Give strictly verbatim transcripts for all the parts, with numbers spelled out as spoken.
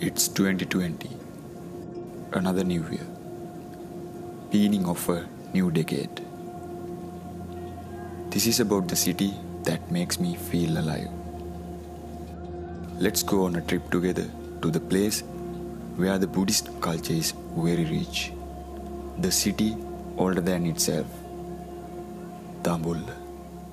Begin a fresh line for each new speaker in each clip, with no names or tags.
It's twenty twenty, another new year, beginning of a new decade. This is about the city that makes me feel alive. Let's go on a trip together to the place where the Buddhist culture is very rich. The city older than itself, Dambulla.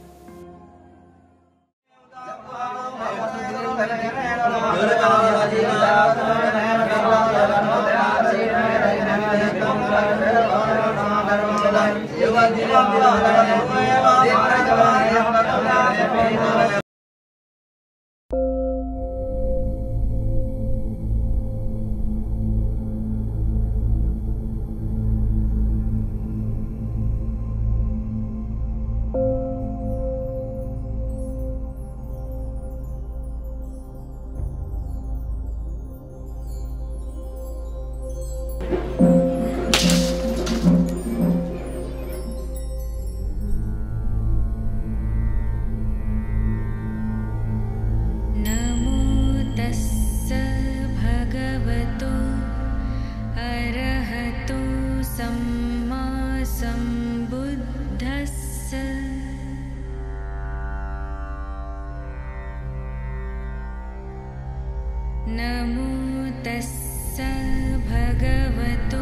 Namo tassa bhagavato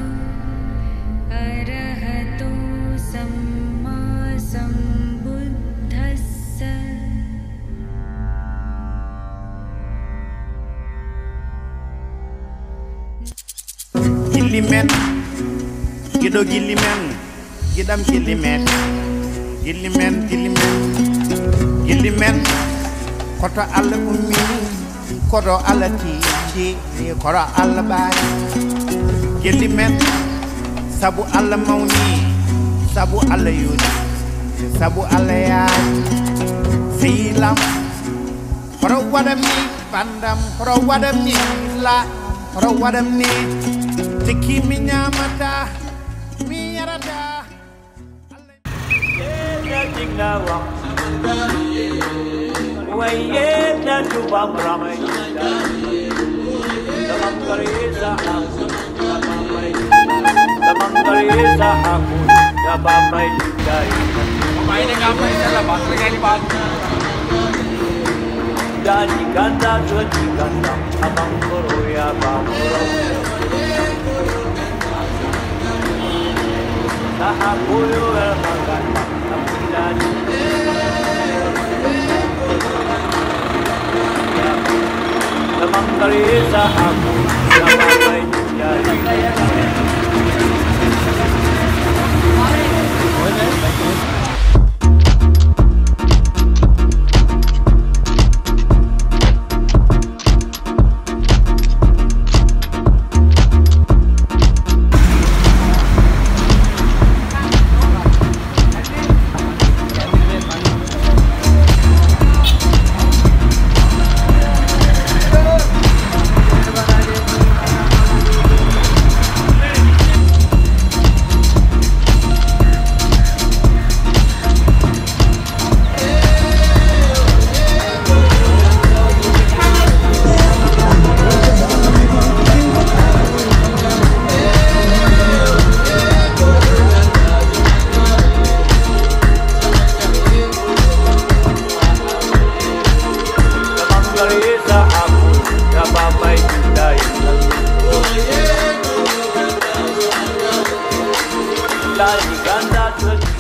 arahato samma sambuddhassa.
Gillimen, gido gillimen, gidam gillimen, gillimen, gillimen, gillimen, koto alla ummi, koto alla tiiji, koto alla baari. Gillimen, sabu alla mawni, sabu alla yudi, sabu alla yaadi. Silam, koto wadami pandam, koto wadami la, koto wadami. Tiki mi nyamata mi yarada
na jingawa waye na tubam ramai tamam kareza aku tamam kareza aku tamam mai dai maine kamai sala bakre gani baat jadi ganda jadi ganda tamam koro ya bamuro Dambulla maganda amilani Dambulla aku sampai jadi Dari ganda